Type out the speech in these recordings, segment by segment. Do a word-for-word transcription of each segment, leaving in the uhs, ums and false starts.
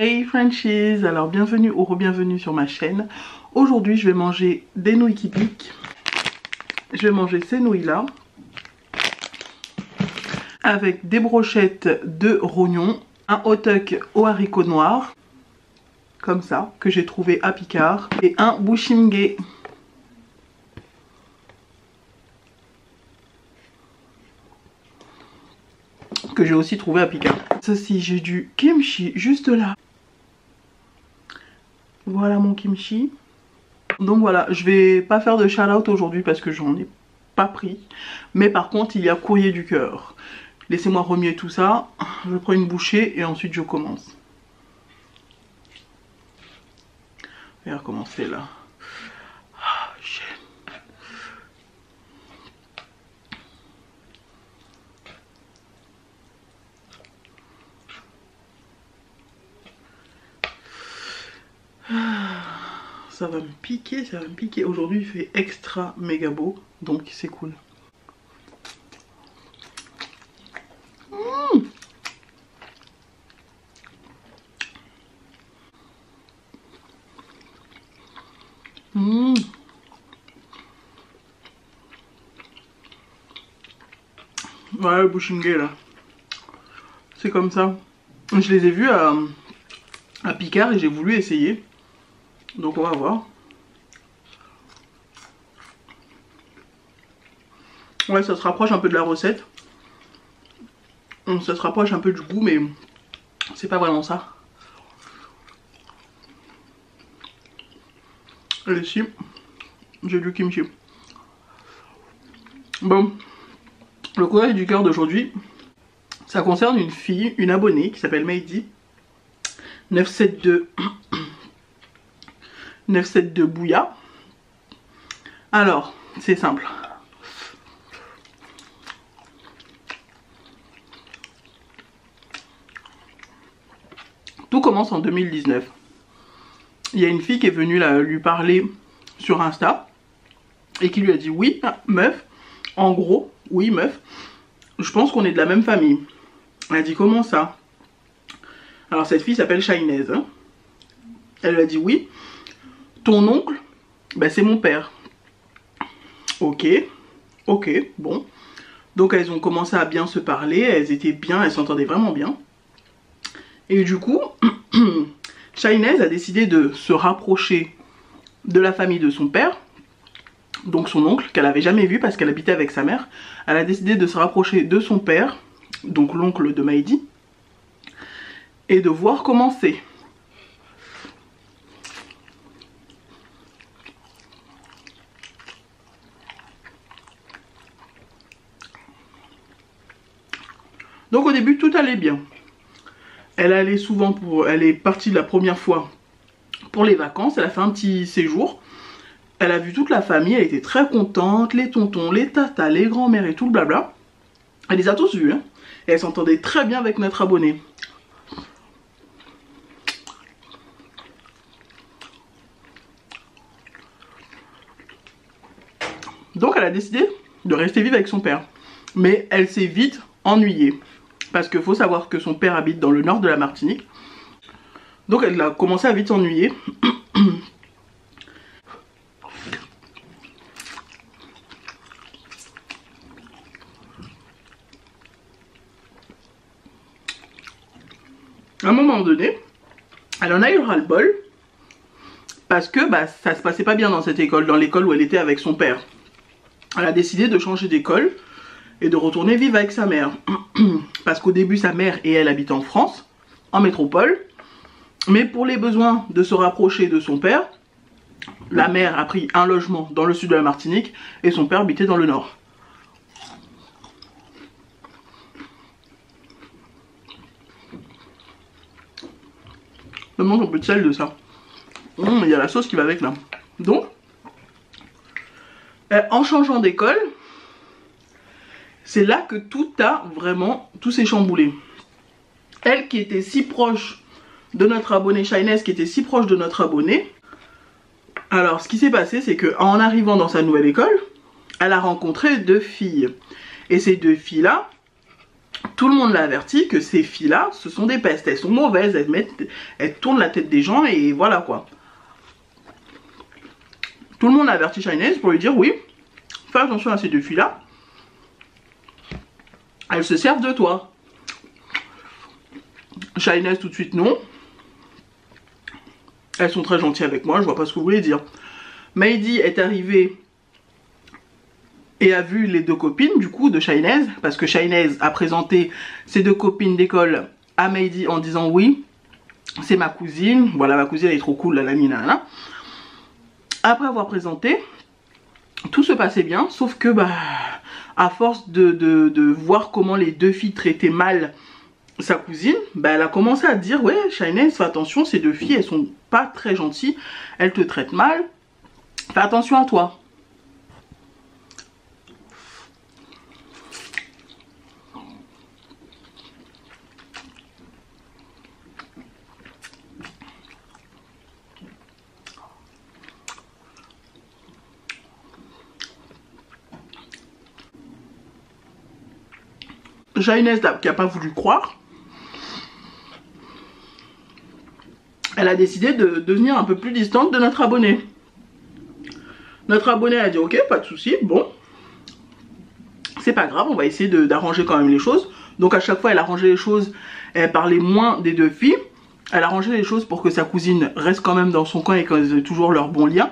Hey Frenchies, alors bienvenue ou re-bienvenue sur ma chaîne. Aujourd'hui je vais manger des nouilles qui piquent. Je vais manger ces nouilles là avec des brochettes de rognons, un hot dog aux haricots noirs comme ça que j'ai trouvé à Picard et un bushimge que j'ai aussi trouvé à Picard. Ceci, j'ai du kimchi juste là. Voilà mon kimchi. Donc voilà, je vais pas faire de shout out aujourd'hui parce que j'en ai pas pris. Mais par contre, il y a courrier du cœur. Laissez-moi remuer tout ça. Je prends une bouchée et ensuite je commence. On va recommencer là. Ah, ça va me piquer, ça va me piquer. Aujourd'hui il fait extra méga beau, donc c'est cool. Mmh. Mmh. Voilà le bushimge là. C'est comme ça. Je les ai vus à, à Picard et j'ai voulu essayer. Donc on va voir. Ouais, ça se rapproche un peu de la recette. Ça se rapproche un peu du goût, mais c'est pas vraiment ça. Et ici, j'ai du kimchi. Bon, le courrier du cœur d'aujourd'hui, ça concerne une fille, une abonnée qui s'appelle Meidi neuf sept deux neuf sept deux Bouya. Alors, c'est simple. Tout commence en deux mille dix-neuf. Il y a une fille qui est venue là, lui parler sur Insta et qui lui a dit oui, meuf, en gros, oui, meuf, je pense qu'on est de la même famille. Elle a dit comment ça? Alors cette fille s'appelle Shainez. Hein. Elle lui a dit oui, ton oncle, ben, c'est mon père. Ok, ok, bon. Donc elles ont commencé à bien se parler, elles étaient bien, elles s'entendaient vraiment bien. Et du coup, Shainez a décidé de se rapprocher de la famille de son père, donc son oncle, qu'elle n'avait jamais vu parce qu'elle habitait avec sa mère. Elle a décidé de se rapprocher de son père, donc l'oncle de Meidi, et de voir comment c'est. Donc au début tout allait bien. Elle allait souvent pour, elle est partie la première fois pour les vacances, elle a fait un petit séjour. Elle a vu toute la famille, elle était très contente, les tontons, les tatas, les grands-mères et tout le blabla. Elle les a tous vus, hein. Et elle s'entendait très bien avec notre abonné. Donc elle a décidé de rester vivre avec son père. Mais elle s'est vite ennuyée. Parce qu'il faut savoir que son père habite dans le nord de la Martinique. Donc elle a commencé à vite s'ennuyer. À un moment donné, elle en a eu ras-le-bol. Parce que bah, ça se passait pas bien dans cette école, dans l'école où elle était avec son père. Elle a décidé de changer d'école et de retourner vivre avec sa mère. Parce qu'au début sa mère et elle habitent en France, en métropole. Mais pour les besoins de se rapprocher de son père, la mère a pris un logement dans le sud de la Martinique et son père habitait dans le nord. Demande un peu de sel de ça. Mmh, il y a la sauce qui va avec là. Donc, en changeant d'école, c'est là que tout a vraiment, tout s'est chamboulé. Elle qui était si proche de notre abonné Shainez, qui était si proche de notre abonné. Alors ce qui s'est passé, c'est qu'en arrivant dans sa nouvelle école, elle a rencontré deux filles. Et ces deux filles là, tout le monde l'a averti que ces filles-là, ce sont des pestes. Elles sont mauvaises, elles, mettent, elles tournent la tête des gens et voilà quoi. Tout le monde a averti Shinez pour lui dire oui, fais attention à ces deux filles-là. Elles se servent de toi. Shinez tout de suite non. Elles sont très gentilles avec moi, je vois pas ce que vous voulez dire. Maïdi est arrivée et a vu les deux copines du coup de Shinez, parce que Shinez a présenté ses deux copines d'école à Maïdi en disant oui, c'est ma cousine, voilà ma cousine elle est trop cool, la nanana. Après avoir présenté, tout se passait bien, sauf que bah à force de, de, de voir comment les deux filles traitaient mal sa cousine, bah elle a commencé à dire ouais Shinez, fais attention, ces deux filles elles sont pas très gentilles, elles te traitent mal, fais attention à toi. Shinez qui n'a pas voulu croire, elle a décidé de devenir un peu plus distante de notre abonné. Notre abonné a dit ok, pas de souci, bon, c'est pas grave, on va essayer d'arranger quand même les choses. Donc à chaque fois elle arrangeait les choses, elle parlait moins des deux filles, elle arrangeait les choses pour que sa cousine reste quand même dans son coin et qu'elles aient toujours leur bon lien.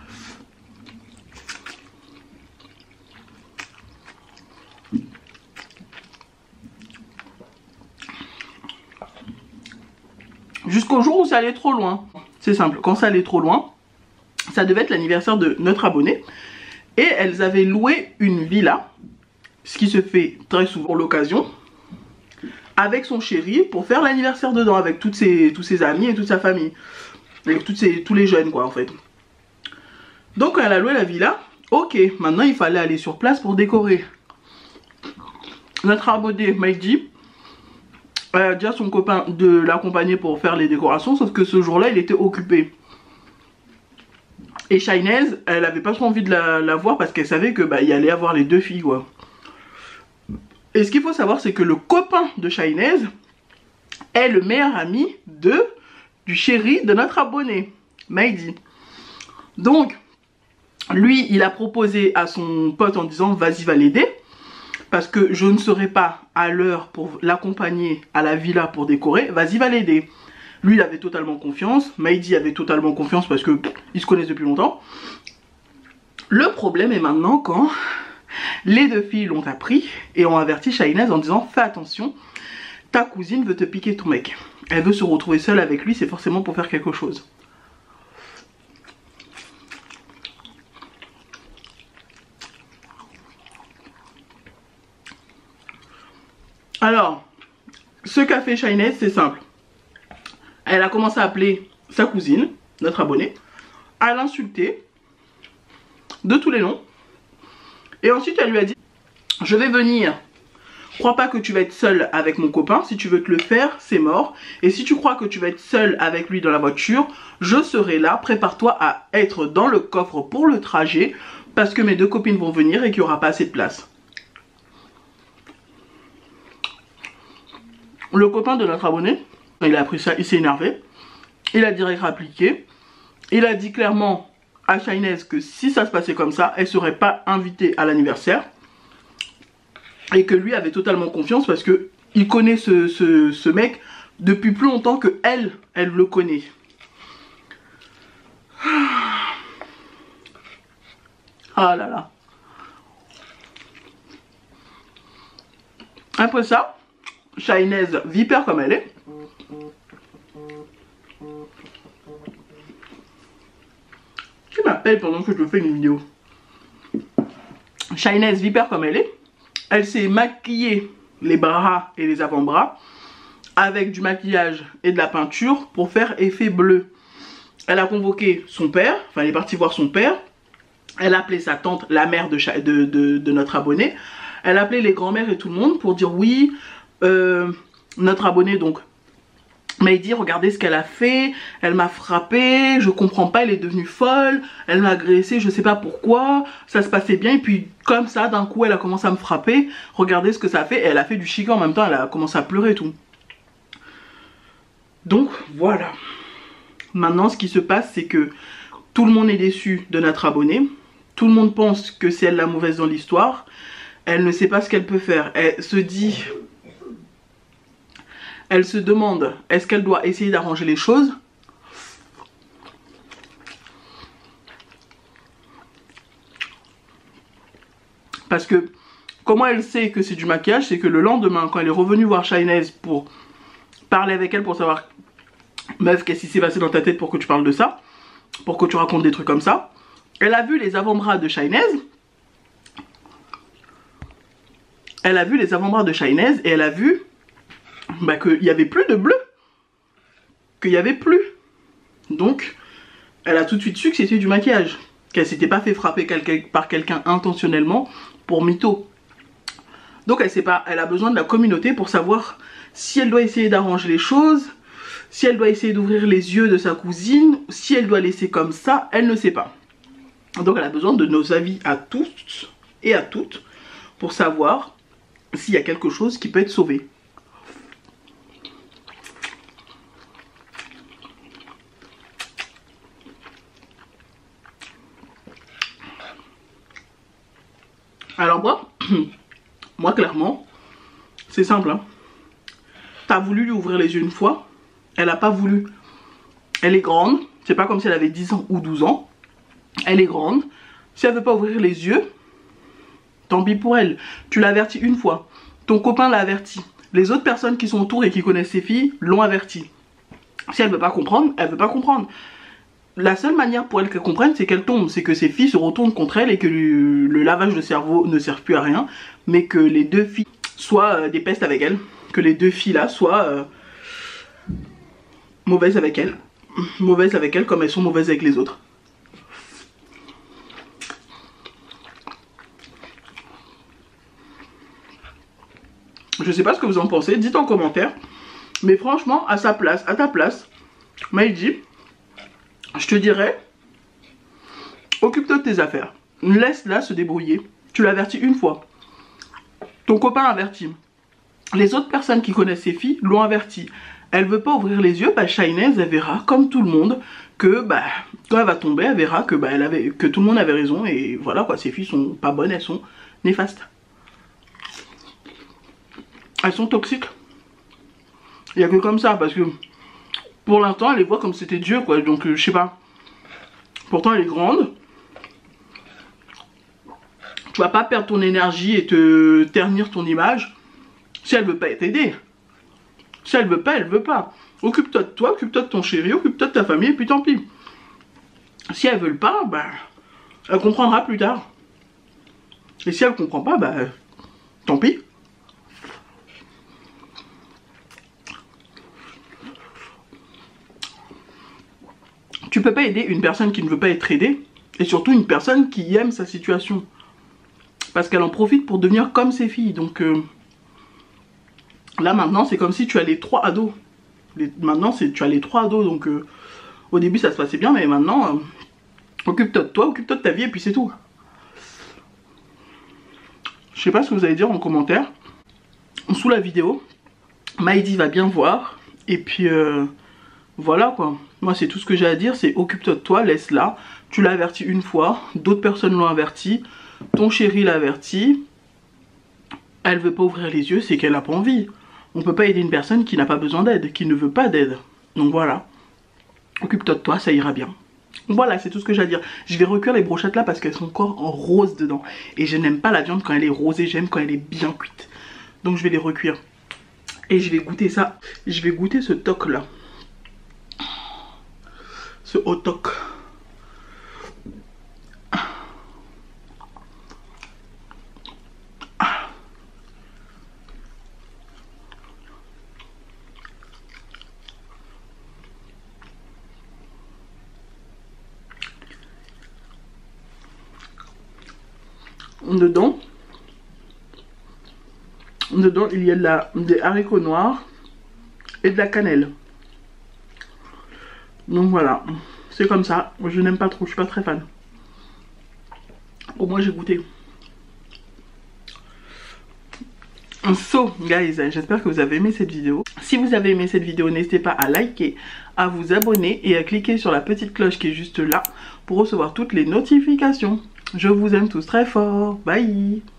Jusqu'au jour où ça allait trop loin. C'est simple, quand ça allait trop loin, ça devait être l'anniversaire de notre abonné. Et elles avaient loué une villa, ce qui se fait très souvent pour l'occasion, avec son chéri pour faire l'anniversaire dedans, avec toutes ses, tous ses amis et toute sa famille. Avec toutes ses, tous les jeunes quoi en fait. Donc elle a loué la villa, ok, maintenant il fallait aller sur place pour décorer. Notre abonné Maïdi a dit à son copain de l'accompagner pour faire les décorations, sauf que ce jour-là il était occupé. Et Shinez, elle avait pas trop envie de la, la voir parce qu'elle savait que bah, il allait avoir les deux filles quoi. Et ce qu'il faut savoir c'est que le copain de Shinez est le meilleur ami de du chéri de notre abonné Maïdi. Donc lui il a proposé à son pote en disant vas-y va l'aider, parce que je ne serai pas à l'heure pour l'accompagner à la villa pour décorer, vas-y va l'aider. Lui il avait totalement confiance, Maïdi avait totalement confiance parce que ils se connaissent depuis longtemps. Le problème est maintenant quand les deux filles l'ont appris et ont averti Shinez en disant fais attention, ta cousine veut te piquer ton mec. Elle veut se retrouver seule avec lui, c'est forcément pour faire quelque chose. Alors, ce qu'a fait Shinez, c'est simple. Elle a commencé à appeler sa cousine, notre abonnée, à l'insulter de tous les noms. Et ensuite, elle lui a dit, je vais venir. Crois pas que tu vas être seule avec mon copain. Si tu veux te le faire, c'est mort. Et si tu crois que tu vas être seule avec lui dans la voiture, je serai là. Prépare-toi à être dans le coffre pour le trajet, parce que mes deux copines vont venir et qu'il n'y aura pas assez de place. Le copain de notre abonné, il a appris ça, il s'est énervé. Il a direct appliqué. Il a dit clairement à Shinez que si ça se passait comme ça, elle ne serait pas invitée à l'anniversaire. Et que lui avait totalement confiance parce que il connaît ce, ce, ce mec depuis plus longtemps que elle, elle le connaît. Ah là là. Après ça, Shinez, vipère comme elle est, qui m'appelle pendant que je fais une vidéo. Shinez, vipère comme elle est, elle s'est maquillée les bras et les avant-bras avec du maquillage et de la peinture pour faire effet bleu. Elle a convoqué son père, enfin elle est partie voir son père. Elle a appelé sa tante, la mère de, de, de, de notre abonné. Elle a appelé les grands-mères et tout le monde pour dire oui, euh, notre abonné donc Maïdi, regardez ce qu'elle a fait, elle m'a frappé, je comprends pas, elle est devenue folle, elle m'a agressé, je sais pas pourquoi, ça se passait bien, et puis comme ça, d'un coup, elle a commencé à me frapper, regardez ce que ça a fait, et elle a fait du chic en même temps, elle a commencé à pleurer et tout. Donc, voilà. Maintenant, ce qui se passe, c'est que tout le monde est déçu de notre abonnée, tout le monde pense que c'est elle la mauvaise dans l'histoire, elle ne sait pas ce qu'elle peut faire, elle se dit... Elle se demande, est-ce qu'elle doit essayer d'arranger les choses? Parce que, comment elle sait que c'est du maquillage? C'est que le lendemain, quand elle est revenue voir Shinez pour parler avec elle, pour savoir, meuf, qu'est-ce qui s'est passé dans ta tête pour que tu parles de ça? Pour que tu racontes des trucs comme ça? Elle a vu les avant-bras de Shinez. Elle a vu les avant-bras de Shinez et elle a vu... Bah, qu'il n'y avait plus de bleu, qu'il n'y avait plus. Donc, elle a tout de suite su que c'était du maquillage, qu'elle s'était pas fait frapper par quelqu'un intentionnellement pour mytho. Donc, elle sait pas, elle a besoin de la communauté pour savoir si elle doit essayer d'arranger les choses, si elle doit essayer d'ouvrir les yeux de sa cousine, si elle doit laisser comme ça, elle ne sait pas. Donc, elle a besoin de nos avis à tous et à toutes pour savoir s'il y a quelque chose qui peut être sauvé. Alors moi, moi clairement, c'est simple. Hein. T'as voulu lui ouvrir les yeux une fois, elle n'a pas voulu. Elle est grande, c'est pas comme si elle avait dix ans ou douze ans. Elle est grande, si elle veut pas ouvrir les yeux, tant pis pour elle. Tu l'as averti une fois, ton copain l'a averti. Les autres personnes qui sont autour et qui connaissent ces filles l'ont averti. Si elle veut pas comprendre, elle veut pas comprendre. La seule manière pour elle qu'elle comprenne, c'est qu'elle tombe. C'est que ses filles se retournent contre elle et que le, le lavage de cerveau ne sert plus à rien. Mais que les deux filles soient euh, des pestes avec elle. Que les deux filles là soient euh, mauvaises avec elle. Mauvaises avec elle comme elles sont mauvaises avec les autres. Je sais pas ce que vous en pensez, dites en commentaire. Mais franchement, à sa place, à ta place, Maïdi, je te dirais, occupe-toi de tes affaires. Laisse-la se débrouiller. Tu l'avertis une fois. Ton copain averti. Les autres personnes qui connaissent ces filles l'ont averti. Elle veut pas ouvrir les yeux, bah Shinez, elle verra, comme tout le monde, que bah quand elle va tomber, elle verra que, bah, elle avait, que tout le monde avait raison. Et voilà quoi, ces filles sont pas bonnes, elles sont néfastes. Elles sont toxiques. Il n'y a que comme ça, parce que pour l'instant, elle les voit comme c'était Dieu, quoi. Donc, euh, je sais pas. Pourtant, elle est grande. Tu vas pas perdre ton énergie et te ternir ton image si elle veut pas t'aider. Si elle veut pas, elle veut pas. Occupe-toi de toi, occupe-toi de ton chéri, occupe-toi de ta famille, et puis tant pis. Si elle veut pas, bah, elle comprendra plus tard. Et si elle comprend pas, bah, tant pis. Tu peux pas aider une personne qui ne veut pas être aidée, et surtout une personne qui aime sa situation. Parce qu'elle en profite pour devenir comme ses filles. Donc euh, là maintenant c'est comme si tu as les trois ados. Les, maintenant tu as les trois ados. Donc euh, au début ça se passait bien, mais maintenant euh, occupe-toi de toi, occupe-toi de ta vie et puis c'est tout. Je sais pas ce que vous allez dire en commentaire. Sous la vidéo, Maïdi va bien voir. Et puis euh, voilà quoi. Moi c'est tout ce que j'ai à dire, c'est occupe-toi de toi, laisse-la. Tu l'as averti une fois, d'autres personnes l'ont averti, ton chéri l'a averti. Elle veut pas ouvrir les yeux, c'est qu'elle a pas envie. On peut pas aider une personne qui n'a pas besoin d'aide, qui ne veut pas d'aide. Donc voilà. Occupe-toi de toi, ça ira bien. Voilà, c'est tout ce que j'ai à dire. Je vais recuire les brochettes là parce qu'elles sont encore en rose dedans. Et je n'aime pas la viande quand elle est rosée, j'aime quand elle est bien cuite. Donc je vais les recuire. Et je vais goûter ça. Je vais goûter ce toc là. Ce hot toc. Dedans, dedans il y a de la, des haricots noirs et de la cannelle. Donc voilà, c'est comme ça. Je n'aime pas trop, je suis pas très fan. Au moins j'ai goûté. So guys, j'espère que vous avez aimé cette vidéo. Si vous avez aimé cette vidéo, n'hésitez pas à liker, à vous abonner et à cliquer sur la petite cloche qui est juste là pour recevoir toutes les notifications. Je vous aime tous très fort. Bye.